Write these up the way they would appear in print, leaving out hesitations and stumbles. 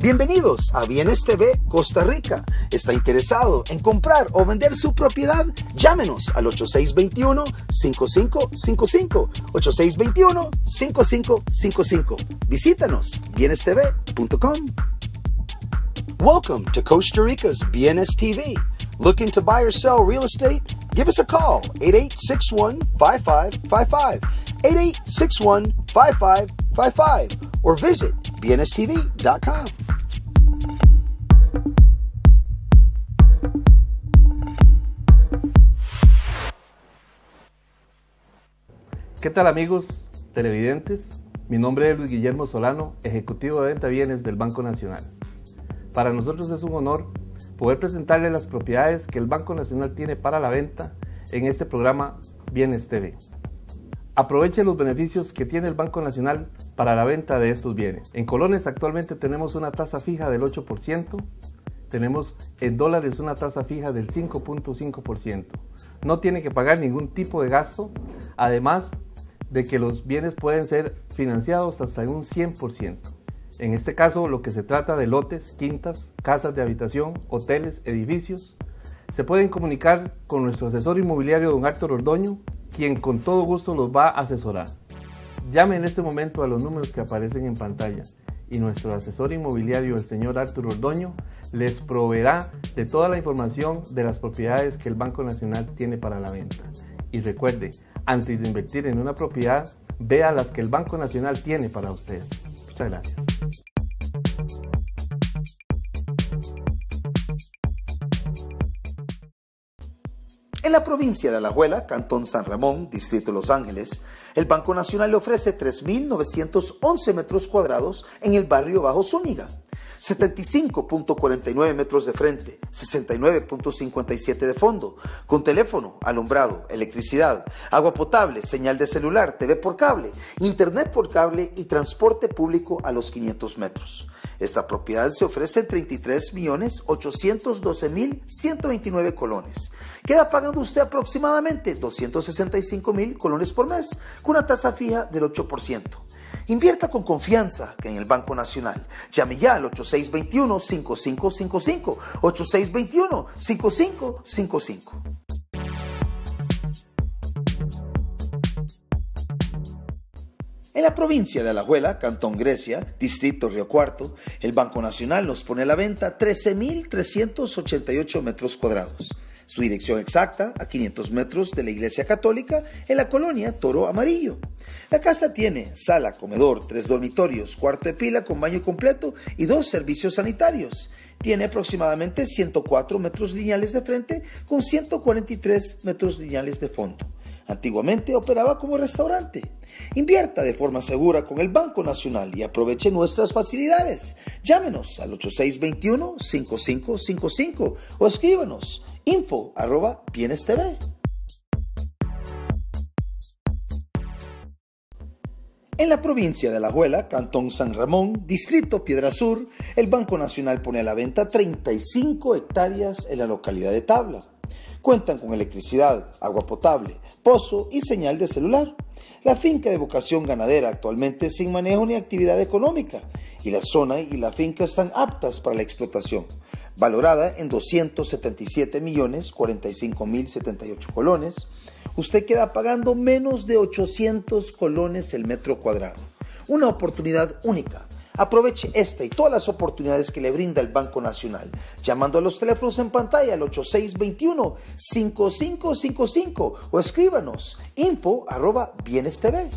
Bienvenidos a Bienes TV Costa Rica. ¿Está interesado en comprar o vender su propiedad? Llámenos al 8621-5555, 8621-5555. Visítanos, bienestv.com. Welcome to Costa Rica's Bienes TV. Looking to buy or sell real estate? Give us a call, 8861-5555, 8861-5555, or visit bienestv.com. ¿Qué tal, amigos televidentes? Mi nombre es Luis Guillermo Solano, ejecutivo de venta bienes del Banco Nacional. Para nosotros es un honor poder presentarles las propiedades que el Banco Nacional tiene para la venta en este programa Bienes TV. Aproveche los beneficios que tiene el Banco Nacional para la venta de estos bienes. En colones actualmente tenemos una tasa fija del 8%, tenemos en dólares una tasa fija del 5.5%. No tiene que pagar ningún tipo de gasto, además de que los bienes pueden ser financiados hasta en un 100%. En este caso, lo que se trata de lotes, quintas, casas de habitación, hoteles, edificios, se pueden comunicar con nuestro asesor inmobiliario, don Arturo Ordoño, quien con todo gusto los va a asesorar. Llame en este momento a los números que aparecen en pantalla y nuestro asesor inmobiliario, el señor Arturo Ordoño, les proveerá de toda la información de las propiedades que el Banco Nacional tiene para la venta. Y recuerde, antes de invertir en una propiedad, vea las que el Banco Nacional tiene para usted. Muchas gracias. En la provincia de Alajuela, Cantón San Ramón, Distrito Los Ángeles, el Banco Nacional le ofrece 3.911 metros cuadrados en el barrio Bajo Zúñiga, 75.49 metros de frente, 69.57 de fondo, con teléfono, alumbrado, electricidad, agua potable, señal de celular, TV por cable, internet por cable y transporte público a los 500 metros. Esta propiedad se ofrece en 33.812.129 colones. Queda pagando usted aproximadamente 265.000 colones por mes, con una tasa fija del 8%. Invierta con confianza en el Banco Nacional. Llame ya al 8621-5555, 8621-5555. En la provincia de Alajuela, Cantón Grecia, Distrito Río Cuarto, el Banco Nacional nos pone a la venta 13.388 metros cuadrados. Su dirección exacta, a 500 metros de la Iglesia Católica, en la colonia Toro Amarillo. La casa tiene sala, comedor, 3 dormitorios, cuarto de pila con baño completo y 2 servicios sanitarios. Tiene aproximadamente 104 metros lineales de frente con 143 metros lineales de fondo. Antiguamente operaba como restaurante. Invierta de forma segura con el Banco Nacional y aproveche nuestras facilidades. Llámenos al 8621-5555 o escríbanos info@bienestv. En la provincia de Alajuela, Cantón San Ramón, Distrito Piedra Sur, el Banco Nacional pone a la venta 35 hectáreas en la localidad de Tabla. Cuentan con electricidad, agua potable, pozo y señal de celular. La finca de vocación ganadera actualmente sin manejo ni actividad económica y la zona y la finca están aptas para la explotación. Valorada en 277.045.078 colones, usted queda pagando menos de 800 colones el metro cuadrado. Una oportunidad única. Aproveche esta y todas las oportunidades que le brinda el Banco Nacional, llamando a los teléfonos en pantalla al 8621-5555 o escríbanos info@bienestv.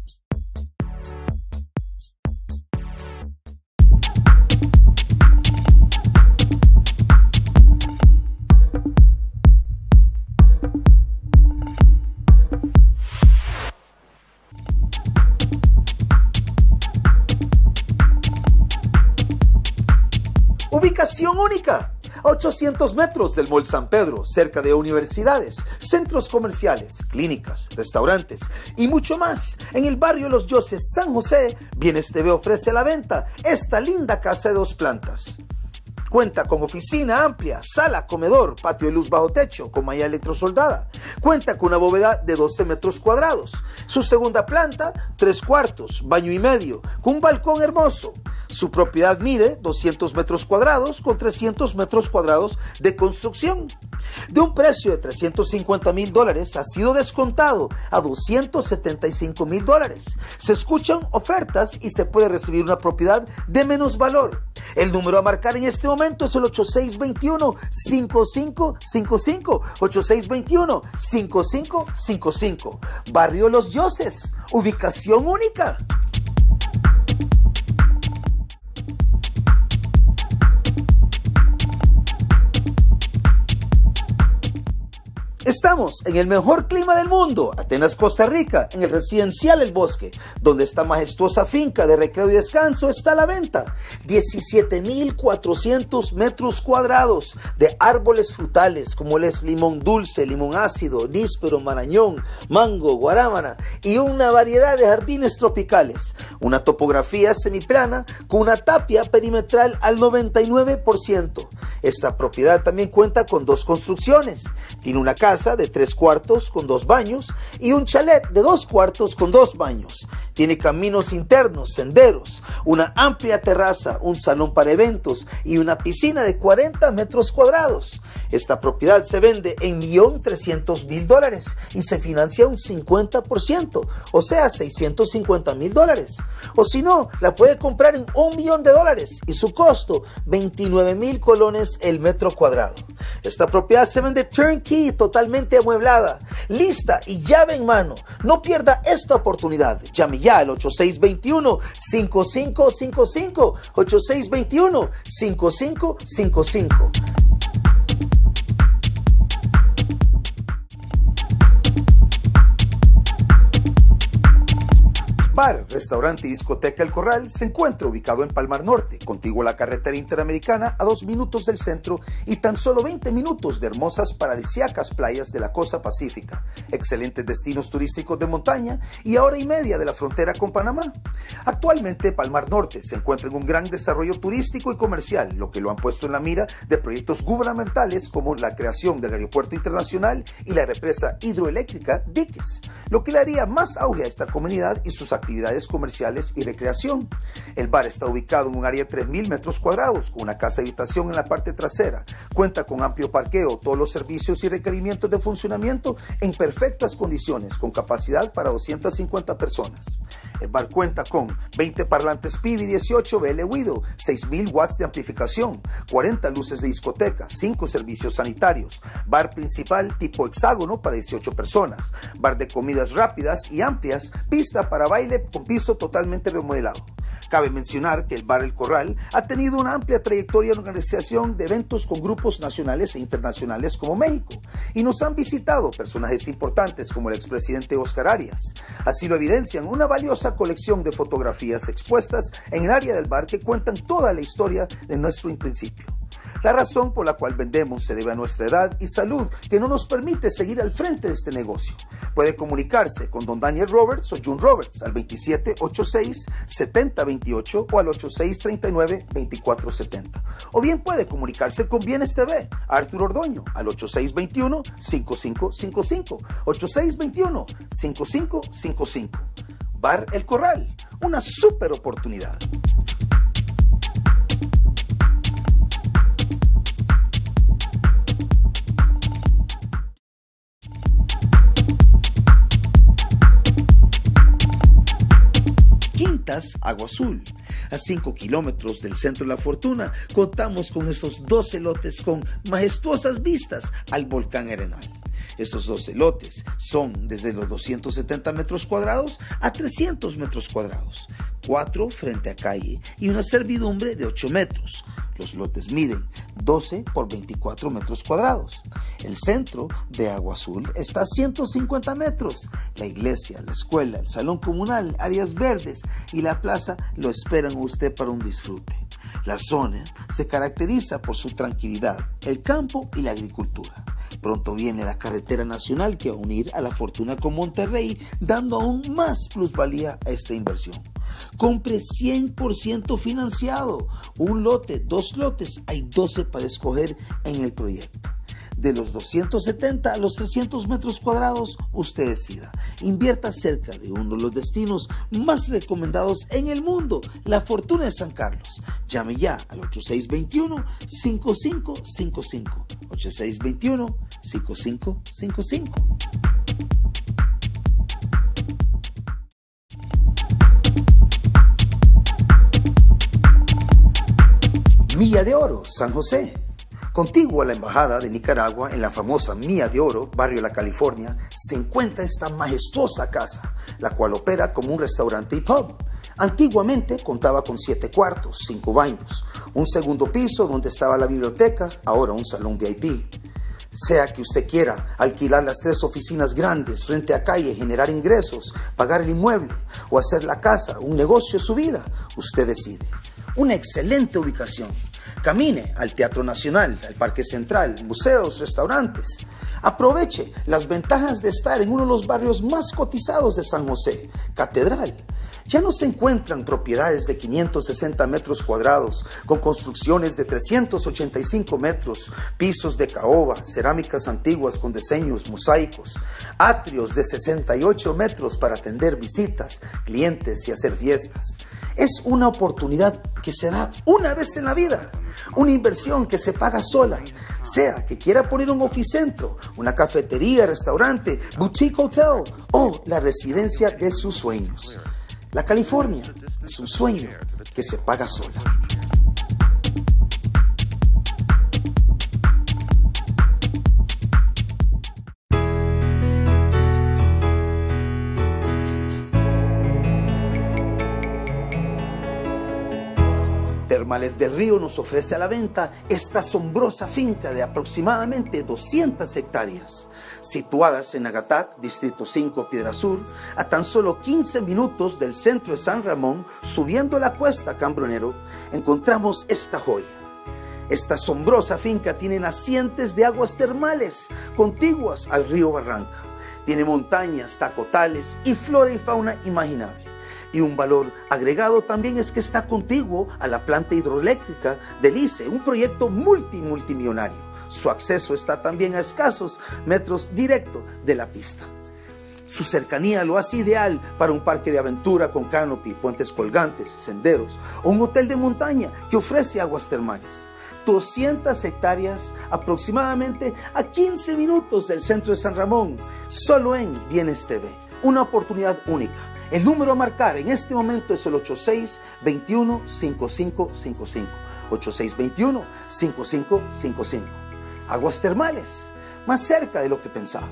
Ubicación única, a 800 metros del Mall San Pedro, cerca de universidades, centros comerciales, clínicas, restaurantes y mucho más. En el barrio Los Yoses, San José, Bienes TV ofrece a la venta esta linda casa de 2 plantas. Cuenta con oficina amplia, sala, comedor, patio de luz bajo techo, con malla electrosoldada. Cuenta con una bóveda de 12 metros cuadrados. Su segunda planta, 3 cuartos, baño y medio, con un balcón hermoso. Su propiedad mide 200 metros cuadrados con 300 metros cuadrados de construcción. De un precio de $350,000 ha sido descontado a $275,000. Se escuchan ofertas y se puede recibir una propiedad de menos valor. El número a marcar en este momento es el 8621-5555. 8621-5555. Barrio Los Dioses. Ubicación única. Estamos en el mejor clima del mundo, Atenas, Costa Rica, en el residencial El Bosque, donde esta majestuosa finca de recreo y descanso está a la venta. 17,400 metros cuadrados de árboles frutales como es limón dulce, limón ácido, níspero, marañón, mango, guarábana y una variedad de jardines tropicales. Una topografía semiplana con una tapia perimetral al 99%. Esta propiedad también cuenta con 2 construcciones. Tiene una casa de 3 cuartos con 2 baños y un chalet de 2 cuartos con 2 baños. Tiene caminos internos, senderos, una amplia terraza, un salón para eventos y una piscina de 40 metros cuadrados. Esta propiedad se vende en $1,300,000 y se financia un 50%, o sea, $650,000. O si no, la puede comprar en $1,000,000 y su costo, 29,000 colones el metro cuadrado. Esta propiedad se vende turnkey, totalmente amueblada, lista y llave en mano. No pierda esta oportunidad. Llame ya al 8621-5555. 8621-5555. Bar, restaurante y discoteca El Corral se encuentra ubicado en Palmar Norte, contiguo a la carretera interamericana a 2 minutos del centro y tan solo 20 minutos de hermosas paradisíacas playas de la costa pacífica, excelentes destinos turísticos de montaña y a hora y media de la frontera con Panamá. Actualmente Palmar Norte se encuentra en un gran desarrollo turístico y comercial, lo que lo han puesto en la mira de proyectos gubernamentales como la creación del aeropuerto internacional y la represa hidroeléctrica Diques, lo que le daría más auge a esta comunidad y sus actividades comerciales y recreación. El bar está ubicado en un área de 3,000 metros cuadrados con una casa habitación en la parte trasera. Cuenta con amplio parqueo, todos los servicios y requerimientos de funcionamiento en perfectas condiciones, con capacidad para 250 personas. El bar cuenta con 20 parlantes PIB 18 BL Widow, 6,000 watts de amplificación, 40 luces de discoteca, 5 servicios sanitarios, bar principal tipo hexágono para 18 personas, bar de comidas rápidas y amplias, pista para baile con piso totalmente remodelado. Cabe mencionar que el Bar El Corral ha tenido una amplia trayectoria en organización de eventos con grupos nacionales e internacionales como México, y nos han visitado personajes importantes como el expresidente Oscar Arias. Así lo evidencian una valiosa colección de fotografías expuestas en el área del bar que cuentan toda la historia de nuestro principio. La razón por la cual vendemos se debe a nuestra edad y salud, que no nos permite seguir al frente de este negocio. Puede comunicarse con don Daniel Roberts o June Roberts al 2786-7028 o al 8639-2470. O bien puede comunicarse con Bienes TV, Arthur Ordoño, al 8621-5555. 8621-5555. Bar El Corral, una súper oportunidad. Agua Azul. A 5 kilómetros del centro de La Fortuna, contamos con estos 12 lotes con majestuosas vistas al volcán Arenal. Estos 12 lotes son desde los 270 metros cuadrados a 300 metros cuadrados, 4 frente a calle y una servidumbre de 8 metros. Los lotes miden 12 por 24 metros cuadrados. El centro de Agua Azul está a 150 metros. La iglesia, la escuela, el salón comunal, áreas verdes y la plaza lo esperan a usted para un disfrute. La zona se caracteriza por su tranquilidad, el campo y la agricultura. Pronto viene la carretera nacional que va a unir a La Fortuna con Monterrey, dando aún más plusvalía a esta inversión. Compre 100% financiado. Un lote, 2 lotes, hay 12 para escoger en el proyecto. De los 270 a los 300 metros cuadrados, usted decida. Invierta cerca de uno de los destinos más recomendados en el mundo, la Fortuna de San Carlos. Llame ya al 8621-5555. 8621-5555. Milla de Oro, San José. Contiguo a la Embajada de Nicaragua, en la famosa Milla de Oro, barrio La California, se encuentra esta majestuosa casa, la cual opera como un restaurante y pub. Antiguamente contaba con 7 cuartos, 5 baños, un segundo piso donde estaba la biblioteca, ahora un salón VIP. Sea que usted quiera alquilar las 3 oficinas grandes frente a calle, generar ingresos, pagar el inmueble o hacer la casa un negocio de su vida, usted decide. Una excelente ubicación. Camine al Teatro Nacional, al Parque Central, museos, restaurantes. Aproveche las ventajas de estar en uno de los barrios más cotizados de San José, Catedral. Ya no se encuentran propiedades de 560 metros cuadrados con construcciones de 385 metros, pisos de caoba, cerámicas antiguas con diseños mosaicos, atrios de 68 metros para atender visitas, clientes y hacer fiestas. Es una oportunidad que se da una vez en la vida, una inversión que se paga sola, sea que quiera poner un oficentro, una cafetería, restaurante, boutique hotel o la residencia de sus sueños. La California es un sueño que se paga sola. Termales del Río nos ofrece a la venta esta asombrosa finca de aproximadamente 200 hectáreas, situadas en Agatac, Distrito 5, Piedra Sur, a tan solo 15 minutos del centro de San Ramón, subiendo la cuesta Cambronero, encontramos esta joya. Esta asombrosa finca tiene nacientes de aguas termales contiguas al río Barranca. Tiene montañas, tacotales y flora y fauna imaginable. Y un valor agregado también es que está contiguo a la planta hidroeléctrica del ICE, un proyecto multimillonario. Su acceso está también a escasos metros directo de la pista. Su cercanía lo hace ideal para un parque de aventura con canopy, puentes colgantes, senderos o un hotel de montaña que ofrece aguas termales. 200 hectáreas aproximadamente a 15 minutos del centro de San Ramón, solo en Bienes TV. Una oportunidad única. El número a marcar en este momento es el 8621-5555. 8621-5555. Aguas termales, más cerca de lo que pensabas.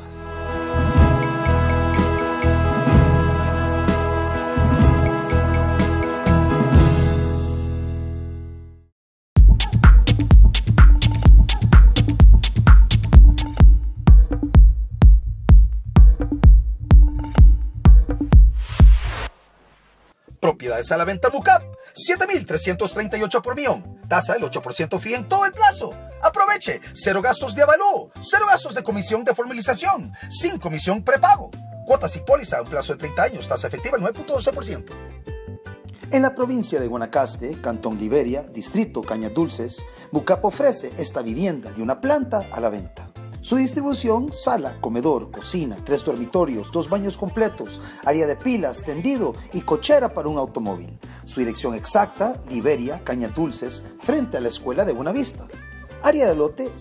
Propiedades a la venta MUCAP, 7,338 por millón. Tasa del 8% FI en todo el plazo. Aproveche, 0 gastos de avalúo, 0 gastos de comisión de formalización, sin comisión prepago. Cuotas y póliza a un plazo de 30 años, tasa efectiva el 9.12%. En la provincia de Guanacaste, Cantón Liberia, Distrito Cañas Dulces, MUCAP ofrece esta vivienda de una planta a la venta. Su distribución: sala, comedor, cocina, 3 dormitorios, 2 baños completos, área de pilas, tendido y cochera para un automóvil. Su dirección exacta: Liberia, Cañas Dulces, frente a la Escuela de Buenavista. Área de lote: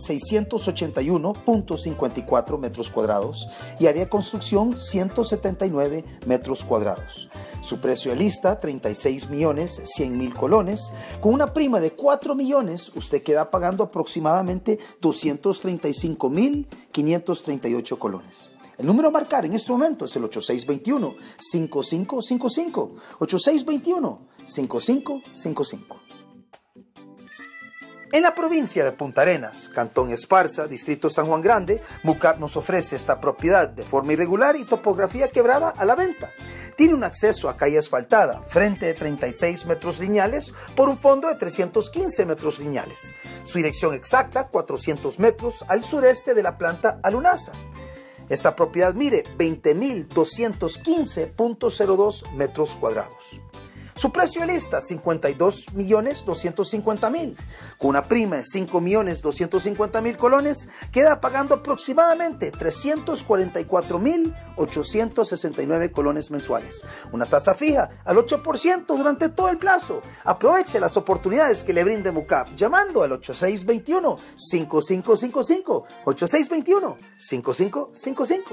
681.54 metros cuadrados y área de construcción: 179 metros cuadrados. Su precio de lista: 36.100.000 colones. Con una prima de 4 millones, usted queda pagando aproximadamente 235.538 colones. El número a marcar en este momento es el 8621-5555. 8621-5555. En la provincia de Punta Arenas, Cantón Esparza, Distrito San Juan Grande, MUCAP nos ofrece esta propiedad de forma irregular y topografía quebrada a la venta. Tiene un acceso a calle asfaltada, frente de 36 metros lineales por un fondo de 315 metros lineales. Su dirección exacta: 400 metros al sureste de la planta Alunaza. Esta propiedad mide 20.215.02 metros cuadrados. Su precio de lista, 52.250.000. Con una prima de 5.250.000 colones, queda pagando aproximadamente 344.869 colones mensuales. Una tasa fija al 8% durante todo el plazo. Aproveche las oportunidades que le brinde MUCAP llamando al 8621-5555. 8621-5555.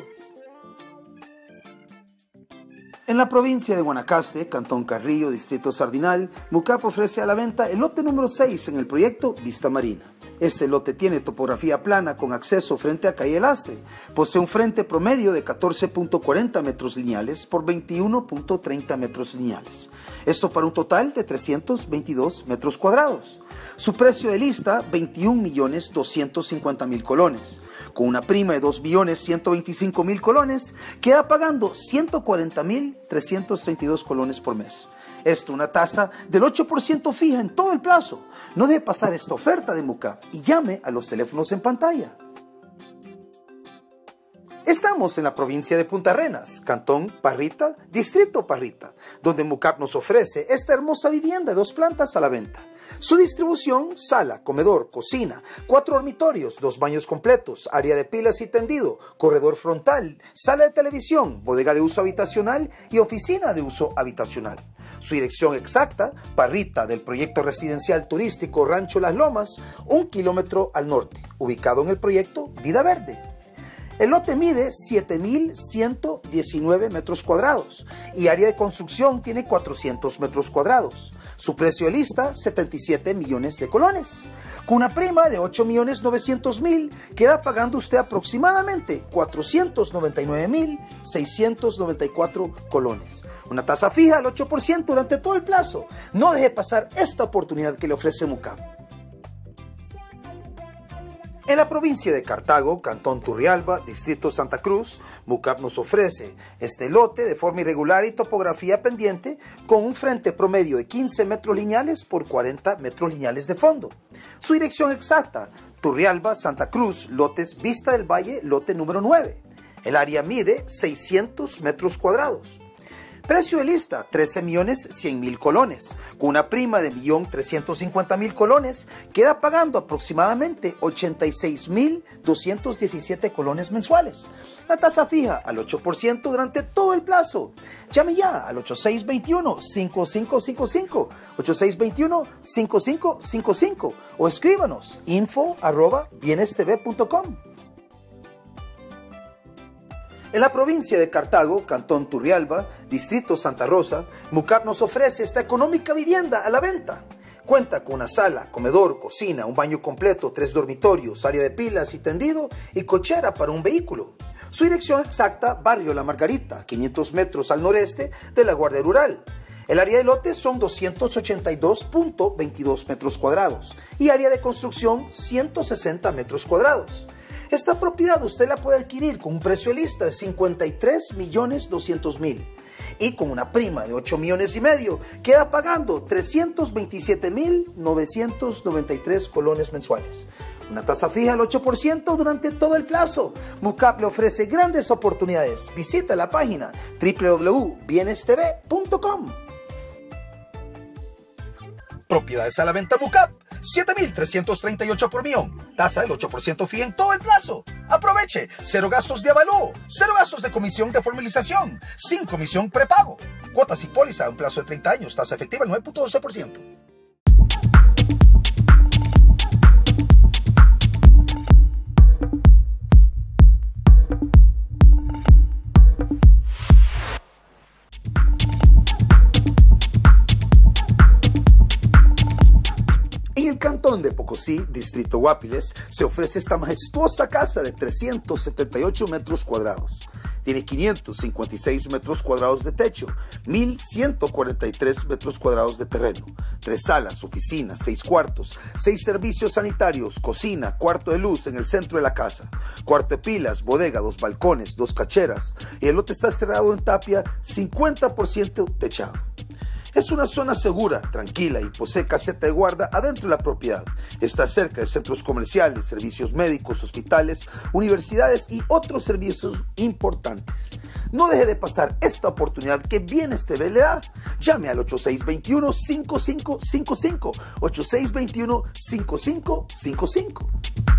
En la provincia de Guanacaste, Cantón Carrillo, Distrito Sardinal, MUCAP ofrece a la venta el lote número 6 en el proyecto Vista Marina. Este lote tiene topografía plana con acceso frente a Calle Lastre. Posee un frente promedio de 14.40 metros lineales por 21.30 metros lineales. Esto para un total de 322 metros cuadrados. Su precio de lista, 21.250.000 colones. Con una prima de 2.125.000 colones, queda pagando 140.332 colones por mes. Esto una tasa del 8% fija en todo el plazo. No deje pasar esta oferta de MUCAP y llame a los teléfonos en pantalla. Estamos en la provincia de Punta Arenas, Cantón Parrita, Distrito Parrita, donde MUCAP nos ofrece esta hermosa vivienda de 2 plantas a la venta. Su distribución, sala, comedor, cocina, 4 dormitorios, 2 baños completos, área de pilas y tendido, corredor frontal, sala de televisión, bodega de uso habitacional y oficina de uso habitacional. Su dirección exacta, Parrita del proyecto residencial turístico Rancho Las Lomas, 1 kilómetro al norte, ubicado en el proyecto Vida Verde. El lote mide 7.119 metros cuadrados y área de construcción tiene 400 metros cuadrados. Su precio de lista, 77 millones de colones. Con una prima de 8.900.000, queda pagando usted aproximadamente 499.694 colones. Una tasa fija al 8% durante todo el plazo. No deje pasar esta oportunidad que le ofrece MUCAP. En la provincia de Cartago, Cantón Turrialba, Distrito Santa Cruz, MUCAP nos ofrece este lote de forma irregular y topografía pendiente con un frente promedio de 15 metros lineales por 40 metros lineales de fondo. Su dirección exacta, Turrialba, Santa Cruz, lotes Vista del Valle, lote número 9. El área mide 600 metros cuadrados. Precio de lista, 13.100.000 colones. Con una prima de 1.350.000 colones, queda pagando aproximadamente 86.217 colones mensuales. La tasa fija al 8% durante todo el plazo. Llame ya al 8621-5555, 8621-5555 o escríbanos info@bienestv.com. En la provincia de Cartago, Cantón Turrialba, Distrito Santa Rosa, MUCAP nos ofrece esta económica vivienda a la venta. Cuenta con una sala, comedor, cocina, un baño completo, 3 dormitorios, área de pilas y tendido y cochera para un vehículo. Su dirección exacta, Barrio La Margarita, 500 metros al noreste de la Guardia Rural. El área de lote son 282.22 metros cuadrados y área de construcción 160 metros cuadrados. Esta propiedad usted la puede adquirir con un precio de lista de 53.200.000 y con una prima de 8 millones y medio queda pagando 327.993 colones mensuales. Una tasa fija al 8% durante todo el plazo. MUCAP le ofrece grandes oportunidades. Visita la página www.bienestv.com. Propiedades a la venta MUCAP, 7.338 por millón. Tasa del 8% fija en todo el plazo. Aproveche, 0 gastos de avalúo, 0 gastos de comisión de formalización, sin comisión prepago. Cuotas y póliza a un plazo de 30 años, tasa efectiva al 9.12%. En el cantón de Pocosí, Distrito Guapiles, se ofrece esta majestuosa casa de 378 metros cuadrados. Tiene 556 metros cuadrados de techo, 1.143 metros cuadrados de terreno, 3 salas, oficinas, 6 cuartos, 6 servicios sanitarios, cocina, cuarto de luz en el centro de la casa, cuarto de pilas, bodega, 2 balcones, 2 cacheras, y el lote está cerrado en tapia, 50% techado. Es una zona segura, tranquila y posee caseta de guarda adentro de la propiedad. Está cerca de centros comerciales, servicios médicos, hospitales, universidades y otros servicios importantes. No deje de pasar esta oportunidad que Bienes TV le da. Llame al 8621-5555, 8621-5555.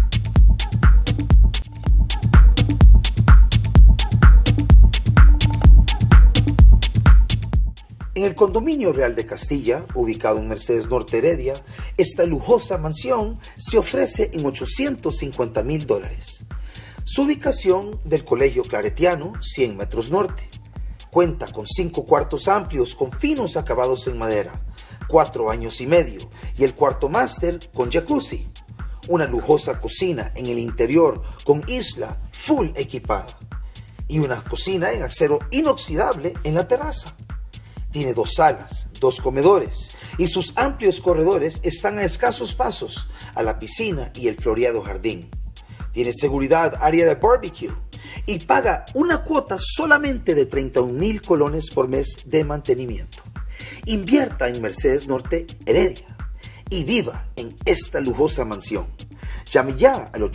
En el condominio Real de Castilla, ubicado en Mercedes Norte Heredia, esta lujosa mansión se ofrece en $850,000. Su ubicación del Colegio Claretiano, 100 metros norte. Cuenta con 5 cuartos amplios con finos acabados en madera, 4 baños y medio y el cuarto máster con jacuzzi. Una lujosa cocina en el interior con isla full equipada y una cocina en acero inoxidable en la terraza. Tiene 2 salas, 2 comedores y sus amplios corredores están a escasos pasos a la piscina y el floreado jardín. Tiene seguridad, área de barbecue y paga una cuota solamente de 31,000 colones por mes de mantenimiento. Invierta en Mercedes Norte Heredia y viva en esta lujosa mansión. Llame ya al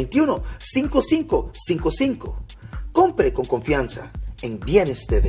8621-5555. Compre con confianza en Bienes TV.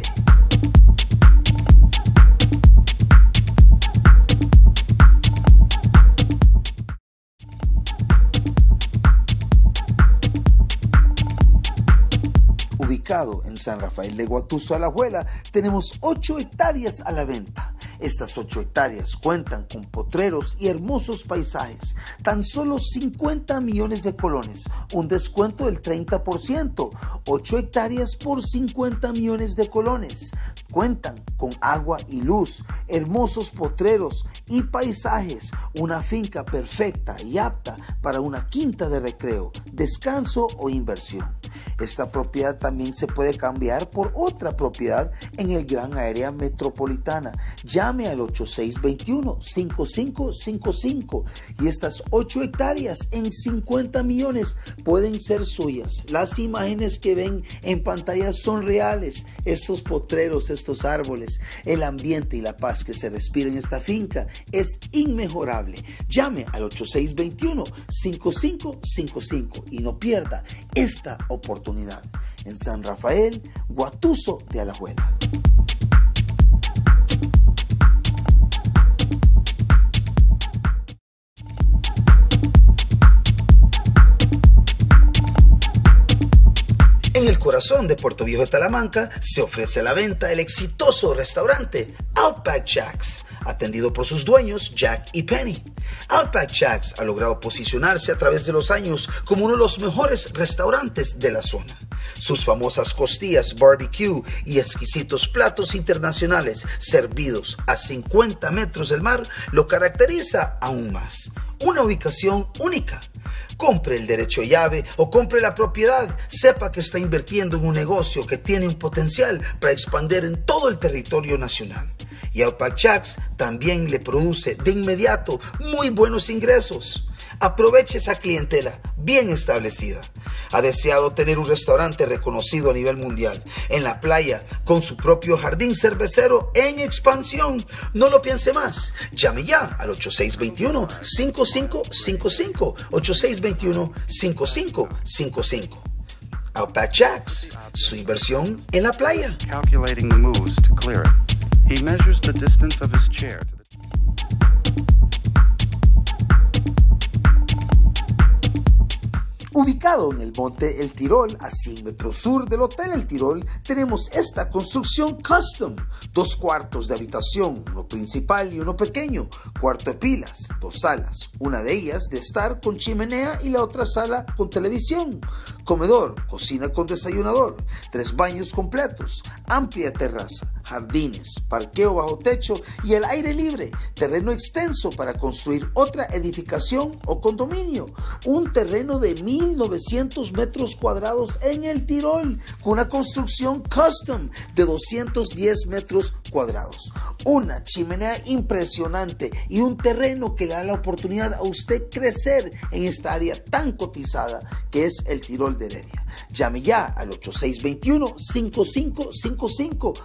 Ubicado en San Rafael de Guatuso, Alajuela, tenemos 8 hectáreas a la venta. Estas 8 hectáreas cuentan con potreros y hermosos paisajes. Tan solo 50 millones de colones, un descuento del 30%. 8 hectáreas por 50 millones de colones. Cuentan con agua y luz, hermosos potreros y paisajes. Una finca perfecta y apta para una quinta de recreo, descanso o inversión. Esta propiedad también se puede cambiar por otra propiedad en el gran área metropolitana. Llame al 8621-5555 y estas 8 hectáreas en 50 millones pueden ser suyas. Las imágenes que ven en pantalla son reales. Estos potreros, estos árboles, el ambiente y la paz que se respira en esta finca es inmejorable. Llame al 8621-5555 y no pierda esta oportunidad. En San Rafael, Guatuso de Alajuela. En el corazón de Puerto Viejo de Talamanca se ofrece a la venta el exitoso restaurante Outback Jack's, atendido por sus dueños Jack y Penny. Outback Jack's ha logrado posicionarse a través de los años como uno de los mejores restaurantes de la zona. Sus famosas costillas barbecue y exquisitos platos internacionales servidos a 50 metros del mar lo caracteriza aún más. Una ubicación única. Compre el derecho de llave o compre la propiedad. Sepa que está invirtiendo en un negocio que tiene un potencial para expandir en todo el territorio nacional. Y Outback Jack's también le produce de inmediato muy buenos ingresos. Aproveche esa clientela bien establecida. Ha deseado tener un restaurante reconocido a nivel mundial en la playa con su propio jardín cervecero en expansión. No lo piense más. Llame ya al 8621-5555. 8621-5555. Outback Jack's, su inversión en la playa. Calculating the moves to clear it. He measures the distance of his chair to the... Ubicado en el monte El Tirol, a 100 metros sur del Hotel El Tirol, tenemos esta construcción custom. 2 cuartos de habitación, uno principal y uno pequeño, cuarto de pilas, 2 salas, una de ellas de estar con chimenea y la otra sala con televisión, comedor, cocina con desayunador, 3 baños completos, amplia terraza, jardines, parqueo bajo techo y el aire libre, terreno extenso para construir otra edificación o condominio, un terreno de 1,900 metros cuadrados en el Tirol, con una construcción custom de 210 metros cuadrados, una chimenea impresionante y un terreno que le da la oportunidad a usted crecer en esta área tan cotizada que es el Tirol de Heredia. Llame ya al 8621-5555,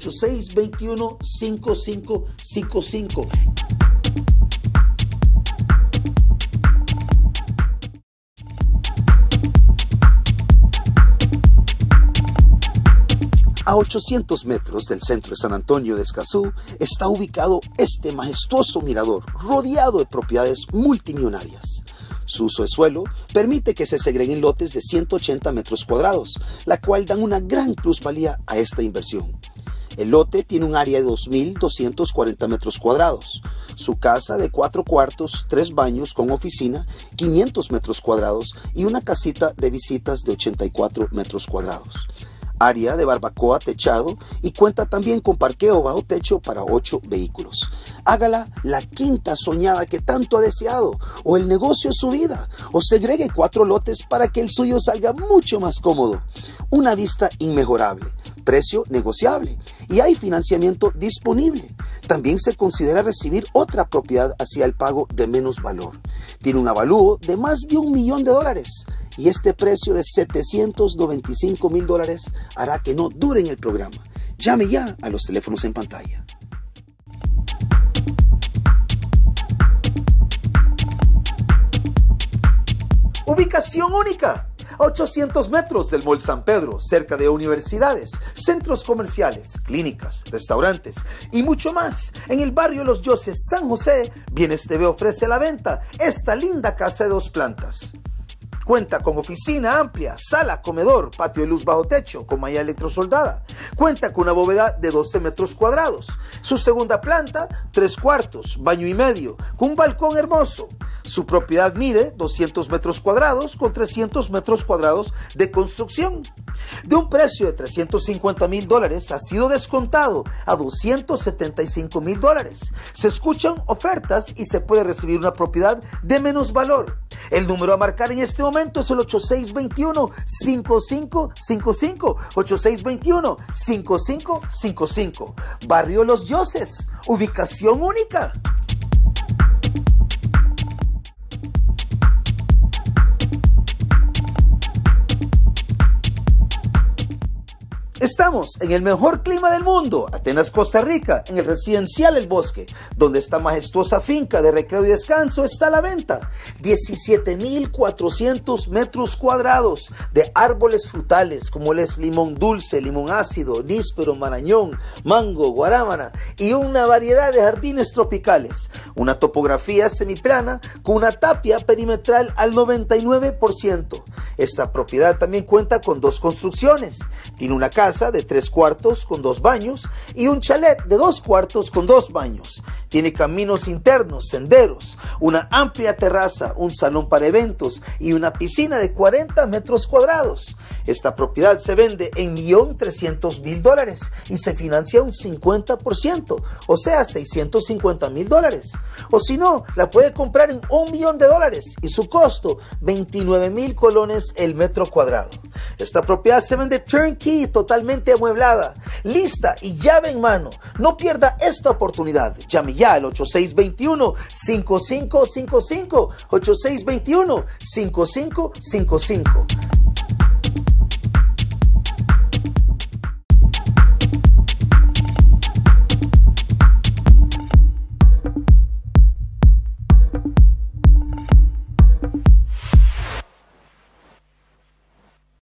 8621-5555. A 800 metros del centro de San Antonio de Escazú está ubicado este majestuoso mirador rodeado de propiedades multimillonarias. Su uso de suelo permite que se segreguen lotes de 180 metros cuadrados, la cual dan una gran plusvalía a esta inversión. El lote tiene un área de 2.240 metros cuadrados. Su casa de 4 cuartos, 3 baños con oficina, 500 metros cuadrados y una casita de visitas de 84 metros cuadrados. Área de barbacoa techado y cuenta también con parqueo bajo techo para 8 vehículos. Hágala la quinta soñada que tanto ha deseado, o el negocio de su vida, o segregue 4 lotes para que el suyo salga mucho más cómodo. Una vista inmejorable, precio negociable y hay financiamiento disponible. También se considera recibir otra propiedad hacia el pago de menos valor. Tiene un avalúo de más de $1 millón y este precio de $795,000 hará que no dure en el programa. Llame ya a los teléfonos en pantalla. Ubicación única. A 800 metros del Mall San Pedro, cerca de universidades, centros comerciales, clínicas, restaurantes y mucho más. En el barrio Los Yoses, San José, Bienes TV ofrece a la venta esta linda casa de 2 plantas. Cuenta con oficina amplia, sala, comedor, patio de luz bajo techo con malla electrosoldada. Cuenta con una bóveda de 12 metros cuadrados. Su segunda planta, 3 cuartos, baño y medio, con un balcón hermoso. Su propiedad mide 200 metros cuadrados con 300 metros cuadrados de construcción. De un precio de $350,000 ha sido descontado a $275,000. Se escuchan ofertas y se puede recibir una propiedad de menos valor. El número a marcar en este momento es el 8621-5555, 8621-5555. Barrio Los Yoses, ubicación única. Estamos en el mejor clima del mundo, Atenas, Costa Rica, en el residencial El Bosque, donde esta majestuosa finca de recreo y descanso está a la venta. 17.400 metros cuadrados de árboles frutales como es limón dulce, limón ácido, níspero, marañón, mango, guarábana y una variedad de jardines tropicales. Una topografía semiplana con una tapia perimetral al 99%. Esta propiedad también cuenta con 2 construcciones. Tiene una casa de 3 cuartos con 2 baños y un chalet de 2 cuartos con 2 baños. Tiene caminos internos, senderos, una amplia terraza, un salón para eventos y una piscina de 40 metros cuadrados. Esta propiedad se vende en $1.300.000 y se financia un 50%, o sea, $650,000. O si no, la puede comprar en $1 millón y su costo, 29,000 colones el metro cuadrado. Esta propiedad se vende turnkey, totalmente amueblada, lista y llave en mano. No pierda esta oportunidad. Llame ya al 8621-5555, 8621-5555.